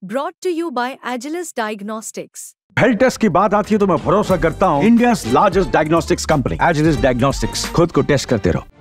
Brought to you by Agilus Diagnostics. Health test की बात आती है तो मैं भरोसा करता हूँ India largest diagnostics company Agilus Diagnostics. खुद को टेस्ट करते रहो।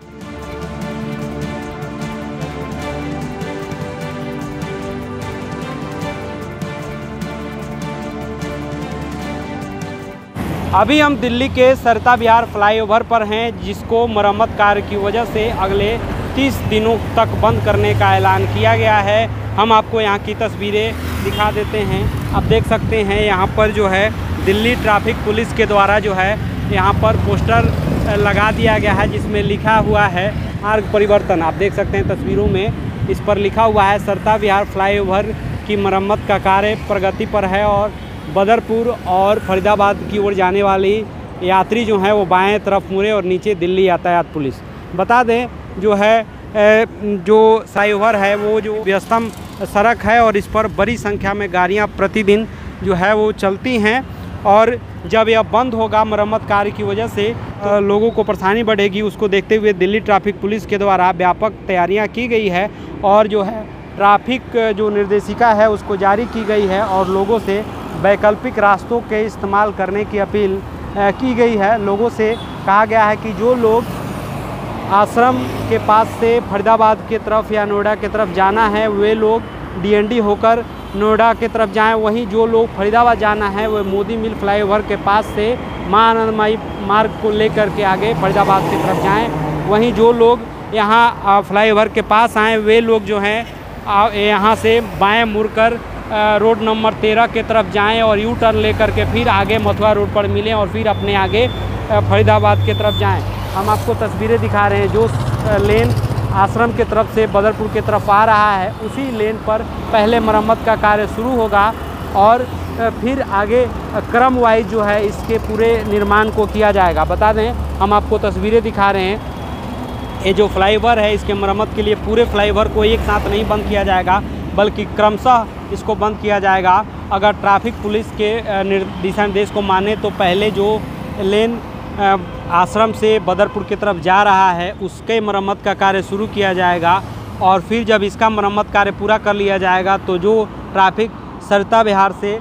अभी हम दिल्ली के सरता विहार फ्लाईओवर पर हैं, जिसको मरम्मत कार्य की वजह से अगले 30 दिनों तक बंद करने का ऐलान किया गया है। हम आपको यहाँ की तस्वीरें दिखा देते हैं। आप देख सकते हैं यहाँ पर जो है दिल्ली ट्रैफिक पुलिस के द्वारा जो है यहाँ पर पोस्टर लगा दिया गया है, जिसमें लिखा हुआ है मार्ग परिवर्तन। आप देख सकते हैं तस्वीरों में, इस पर लिखा हुआ है सरता विहार फ्लाईओवर की मरम्मत का कार्य प्रगति पर है और बदरपुर और फरीदाबाद की ओर जाने वाली यात्री जो हैं वो बाएं तरफ मुड़े और नीचे दिल्ली यातायात पुलिस। बता दें जो है जो फ्लाईओवर है वो जो व्यस्तम सड़क है और इस पर बड़ी संख्या में गाड़ियां प्रतिदिन जो है वो चलती हैं, और जब यह बंद होगा मरम्मत कार्य की वजह से लोगों को परेशानी बढ़ेगी। उसको देखते हुए दिल्ली ट्रैफिक पुलिस के द्वारा व्यापक तैयारियां की गई है और जो है ट्रैफिक जो निर्देशिका है उसको जारी की गई है और लोगों से वैकल्पिक रास्तों के इस्तेमाल करने की अपील की गई है। लोगों से कहा गया है कि जो लोग आश्रम के पास से फरीदाबाद की तरफ या नोएडा की तरफ जाना है वे लोग डीएनडी होकर नोएडा की तरफ जाएं। वहीं जो लोग फरीदाबाद जाना है वह मोदी मिल फ्लाईओवर के पास से मां आनंदमयी मार्ग को लेकर के आगे फरीदाबाद की तरफ जाएं। वहीं जो लोग यहाँ फ्लाईओवर के पास आएँ वे लोग जो हैं यहाँ से बाएँ मुड़कर रोड नंबर 13 की तरफ जाएं और यू टर्न लेकर के फिर आगे मथुरा रोड पर मिलें और फिर अपने आगे फरीदाबाद की तरफ जाएं। हम आपको तस्वीरें दिखा रहे हैं। जो लेन आश्रम की तरफ से बदरपुर की तरफ आ रहा है उसी लेन पर पहले मरम्मत का कार्य शुरू होगा और फिर आगे क्रम वाइज जो है इसके पूरे निर्माण को किया जाएगा। बता दें हम आपको तस्वीरें दिखा रहे हैं। ये जो फ्लाईओवर है इसके मरम्मत के लिए पूरे फ्लाईओवर को एक साथ नहीं बंद किया जाएगा, बल्कि क्रमशः इसको बंद किया जाएगा। अगर ट्रैफिक पुलिस के दिशा निर्देश को माने तो पहले जो लेन आश्रम से बदरपुर की तरफ जा रहा है उसके मरम्मत का कार्य शुरू किया जाएगा और फिर जब इसका मरम्मत कार्य पूरा कर लिया जाएगा तो जो ट्रैफिक सरता विहार से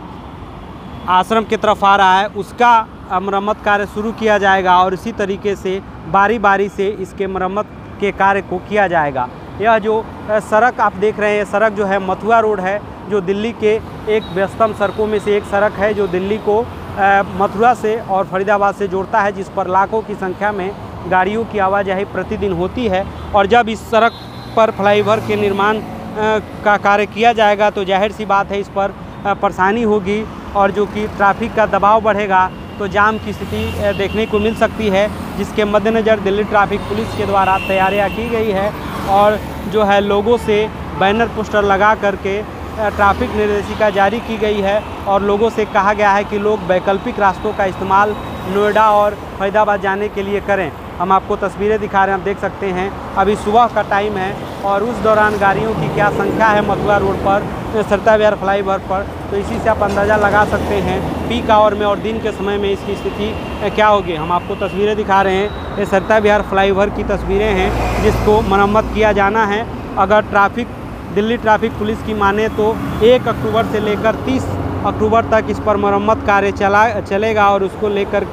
आश्रम की तरफ आ रहा है उसका मरम्मत कार्य शुरू किया जाएगा और इसी तरीके से बारी बारी से इसके मरम्मत के कार्य को किया जाएगा। यह जो सड़क आप देख रहे हैं, सड़क जो है मथुरा रोड है, जो दिल्ली के एक व्यस्तम सड़कों में से एक सड़क है जो दिल्ली को मथुरा से और फरीदाबाद से जोड़ता है, जिस पर लाखों की संख्या में गाड़ियों की आवाजाही प्रतिदिन होती है। और जब इस सड़क पर फ्लाईओवर के निर्माण का कार्य किया जाएगा तो जाहिर सी बात है इस पर परेशानी होगी और जो कि ट्रैफिक का दबाव बढ़ेगा तो जाम की स्थिति देखने को मिल सकती है, जिसके मद्देनज़र दिल्ली ट्रैफिक पुलिस के द्वारा तैयारियां की गई है और जो है लोगों से बैनर पोस्टर लगा करके ट्रैफिक निर्देशिका जारी की गई है और लोगों से कहा गया है कि लोग वैकल्पिक रास्तों का इस्तेमाल नोएडा और फरीदाबाद जाने के लिए करें। हम आपको तस्वीरें दिखा रहे हैं, आप देख सकते हैं अभी सुबह का टाइम है और उस दौरान गाड़ियों की क्या संख्या है मथुरा रोड पर सरता विहार फ्लाईओवर पर, तो इसी से आप अंदाज़ा लगा सकते हैं पीक आवर में और दिन के समय में इसकी स्थिति क्या होगी। हम आपको तस्वीरें दिखा रहे हैं, ये सरता विहार फ्लाईओवर की तस्वीरें हैं जिसको मरम्मत किया जाना है। अगर दिल्ली ट्रैफिक पुलिस की माने तो 1 अक्टूबर से लेकर 30 अक्टूबर तक इस पर मरम्मत कार्य चलेगा और इसको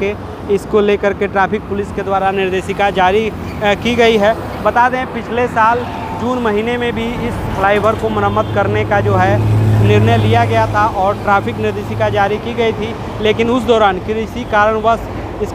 लेकर के ट्रैफिक पुलिस के द्वारा निर्देशिका जारी की गई है। बता दें पिछले साल जून महीने में भी इस फ्लाईओवर को मरम्मत करने का जो है निर्णय लिया गया था और ट्रैफिक निर्देशिका जारी की गई थी, लेकिन उस दौरान किसी कारणवश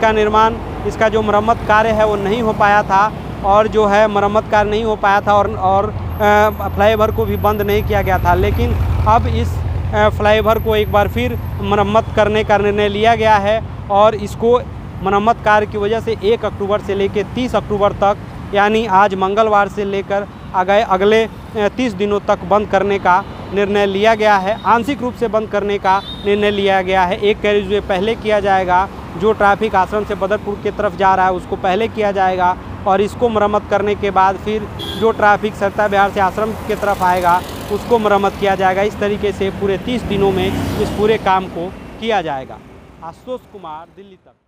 इसका जो मरम्मत कार्य है वो नहीं हो पाया था और जो है मरम्मत कार्य नहीं हो पाया था और फ्लाईओवर को भी बंद नहीं किया गया था। लेकिन अब इस फ्लाईओवर को एक बार फिर मरम्मत करने का निर्णय लिया गया है और इसको मरम्मत कार्य की वजह से 1 अक्टूबर से लेकर 30 अक्टूबर तक, यानी आज मंगलवार से लेकर अगले 30 दिनों तक बंद करने का निर्णय लिया गया है। आंशिक रूप से बंद करने का निर्णय लिया गया है। एक कैरिजवे पहले किया जाएगा, जो ट्रैफिक आश्रम से बदरपुर की तरफ जा रहा है उसको पहले किया जाएगा और इसको मरम्मत करने के बाद फिर जो ट्रैफिक सरता विहार से आश्रम की तरफ आएगा उसको मरम्मत किया जाएगा। इस तरीके से पूरे 30 दिनों में इस पूरे काम को किया जाएगा। आशुतोष कुमार, दिल्ली तक।